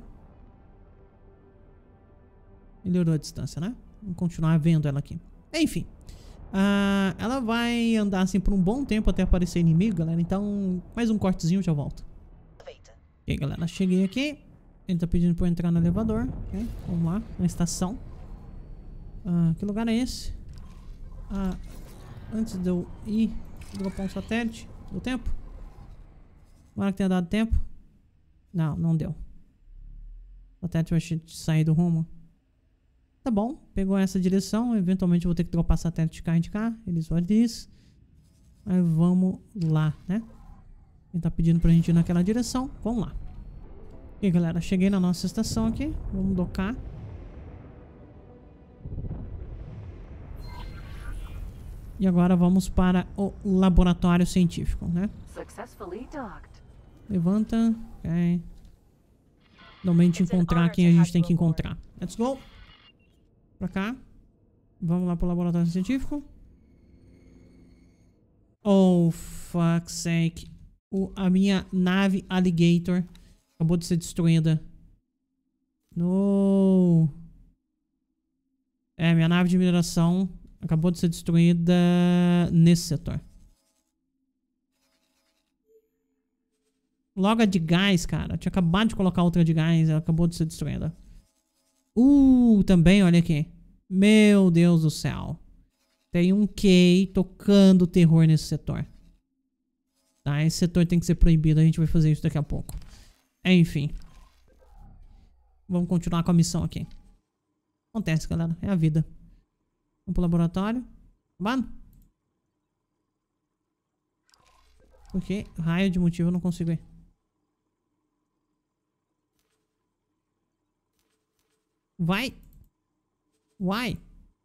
Melhorou a distância, né? Vamos continuar vendo ela aqui. Enfim. Ela vai andar assim por um bom tempo até aparecer inimigo, galera. Então, mais um cortezinho, já volto. Ok, galera. Cheguei aqui. Ele tá pedindo pra eu entrar no elevador. Okay, vamos lá, na estação. Que lugar é esse? Antes de eu ir dropar um satélite. Deu tempo? Agora que tenha dado tempo. Não, não deu. O satélite vai sair do rumo. Tá bom, pegou essa direção. Eventualmente eu vou ter que dropar satélite de cá. Eles vão disso. Aí vamos lá, né? Ele tá pedindo pra gente ir naquela direção. Vamos lá. Ok, galera, cheguei na nossa estação aqui. Vamos docar. E agora vamos para o laboratório científico, né? Levanta. Ok. Normalmente encontrar quem a gente tem que encontrar. Let's go. Pra cá. Vamos lá pro laboratório científico. Oh, fuck's sake. A minha nave Alligator acabou de ser destruída. No. Minha nave de mineração acabou de ser destruída nesse setor. Logo a de gás, cara. Eu tinha acabado de colocar outra de gás. Ela acabou de ser destruída. Também, olha aqui. Meu Deus do céu. Tem um Key tocando terror nesse setor. Tá, esse setor tem que ser proibido. A gente vai fazer isso daqui a pouco. Enfim. Vamos continuar com a missão aqui. Acontece, galera. É a vida. Vamos pro laboratório. Mano. Por que raio de motivo eu não consigo ir? Vai. Why?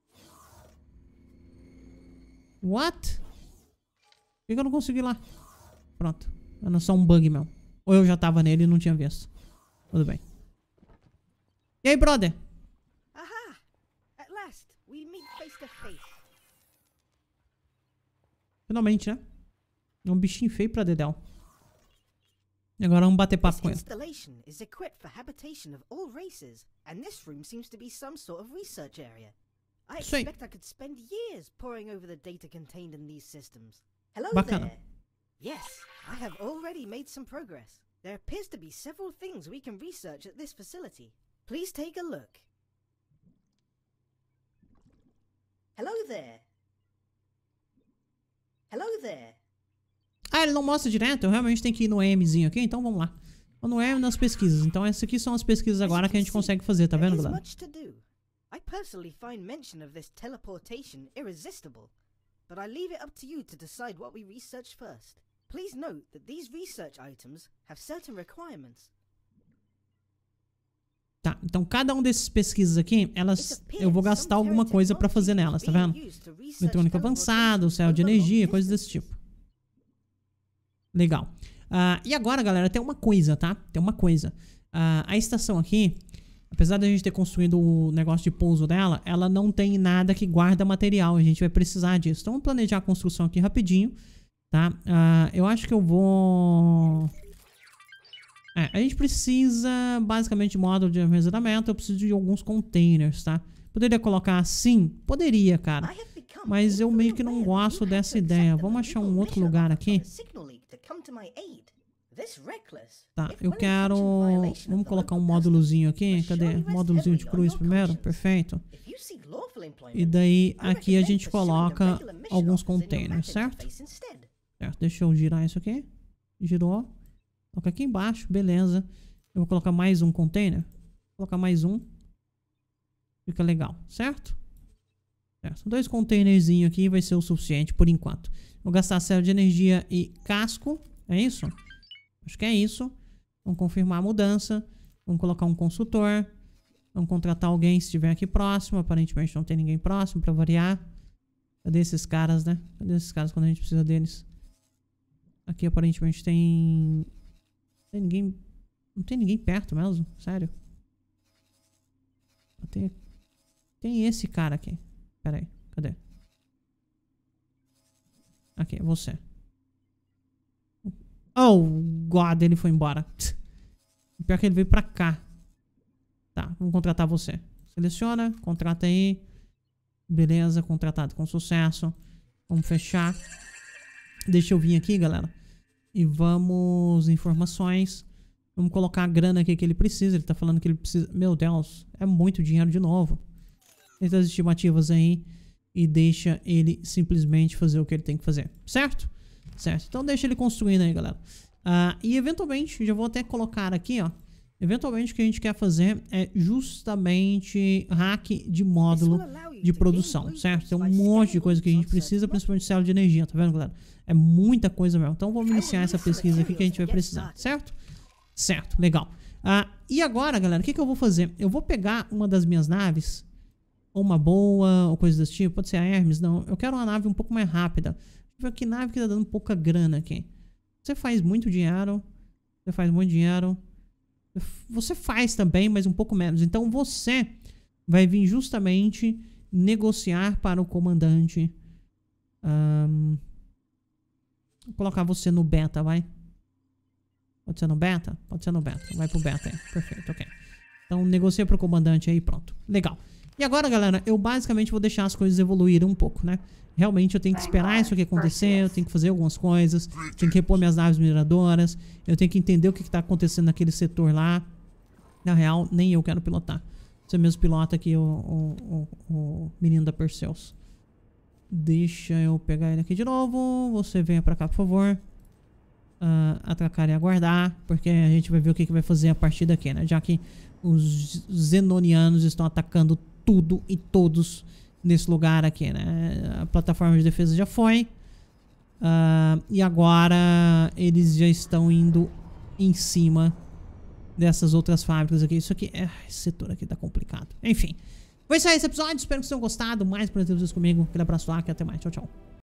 What? Por que eu não consegui ir lá? Pronto. Era só um bug meu. Ou eu já tava nele e não tinha visto. Tudo bem. E aí, brother? Aha! At last, we meet face to face. Finalmente, né? É um bichinho feio pra dedéu. E agora vamos bater papo com ele. This installation is equipped for habitation of all races, and this room seems to be some sort of research area. I expect I could spend years poring over the data contained in these systems. Hello Bacana. there. Yes, I have already made some progress. There appears to be several things we can research at this facility. Please take a look. Hello there. Hello there. Ah, ele não mostra direto? Eu realmente tenho que ir no Mzinho aqui, então vamos lá. Vou no M nas pesquisas. Então essas aqui são as pesquisas agora que a gente consegue fazer, tá vendo, galera? I personally find mention of this teleportation irresistible, but I leave it up to you to decide what we research first. Please note that these research items have certain requirements. Tá, então cada um desses pesquisas aqui, eu vou gastar alguma coisa pra fazer nelas, tá vendo? Eletrônica avançada, céu de energia, coisas desse tipo. Legal. E agora, galera, tem uma coisa, tá? Tem uma coisa. A estação aqui, apesar da gente ter construído o negócio de pouso dela, ela não tem nada que guarda material. A gente vai precisar disso. Então vamos planejar a construção aqui rapidinho, tá? Eu acho que eu vou... a gente precisa basicamente de módulo de armazenamento. Eu preciso de alguns containers, tá? Poderia colocar assim? Poderia, cara. Mas eu meio que não gosto dessa ideia. Vamos achar um outro lugar aqui. Tá, eu quero... Vamos colocar um módulozinho aqui. Cadê? Módulozinho de cruz primeiro. Perfeito. E daí aqui a gente coloca alguns containers, certo? Certo, deixa eu girar isso aqui. Girou. Coloca aqui embaixo, beleza. Eu vou colocar mais um container. Vou colocar mais um. Fica legal, certo? Certo. 2 containerzinhos aqui vai ser o suficiente por enquanto. Vou gastar célula de energia e casco. É isso? Acho que é isso. Vamos confirmar a mudança. Vamos colocar um consultor. Vamos contratar alguém se estiver aqui próximo. Aparentemente não tem ninguém próximo pra variar. Cadê esses caras, né? Cadê esses caras quando a gente precisa deles? Aqui aparentemente tem... Não tem ninguém perto mesmo? Sério? Tem esse cara aqui. Pera aí, cadê? Aqui, é você. Oh, God, ele foi embora. Pior que ele veio pra cá. Tá, vamos contratar você. Seleciona, contrata aí. Beleza, contratado com sucesso. Vamos fechar. Deixa eu vir aqui, galera. E vamos... Informações. Vamos colocar a grana aqui que ele precisa. Ele tá falando que ele precisa... Meu Deus, é muito dinheiro de novo. Ele dá as estimativas aí. E deixa ele simplesmente fazer o que ele tem que fazer. Certo? Certo. Então deixa ele construindo aí, galera. E eventualmente, já vou até colocar aqui, ó. Eventualmente o que a gente quer fazer é justamente hack de módulo de produção, certo? Tem um monte de coisa que a gente precisa, principalmente célula de energia, tá vendo, galera? É muita coisa mesmo. Então vamos iniciar essa pesquisa aqui que a gente vai precisar, certo? Certo, legal. E agora, galera, o que eu vou fazer? Eu vou pegar uma das minhas naves, ou uma boa, ou coisa desse tipo. Pode ser a Hermes, não. Eu quero uma nave um pouco mais rápida. Deixa eu ver que nave que tá dando pouca grana aqui. Você faz muito dinheiro. Você faz muito dinheiro. Você faz também, mas um pouco menos. Então você vai vir justamente negociar para o comandante. Vou colocar você no beta, vai. Pode ser no beta? Pode ser no beta. Vai pro beta aí. Perfeito, ok. Então negocia para o comandante aí, pronto. Legal. E agora, galera, eu basicamente vou deixar as coisas evoluírem um pouco, né? Realmente eu tenho que esperar isso aqui acontecer, eu tenho que fazer algumas coisas, tenho que repor minhas naves mineradoras, eu tenho que entender o que está acontecendo naquele setor lá. Na real, nem eu quero pilotar. Você mesmo pilota aqui o menino da Perseus. Deixa eu pegar ele aqui de novo. Você venha pra cá, por favor. Atracar e aguardar, porque a gente vai ver o que vai fazer a partir daqui, né? Já que os Zenonianos estão atacando tudo e todos nesse lugar aqui, né? A plataforma de defesa já foi. E agora eles já estão indo em cima dessas outras fábricas aqui. Isso aqui, esse setor aqui tá complicado. Enfim, foi isso aí esse episódio. Espero que vocês tenham gostado. Mais por ter vocês comigo. Aquele abraço lá, que até mais. Tchau, tchau.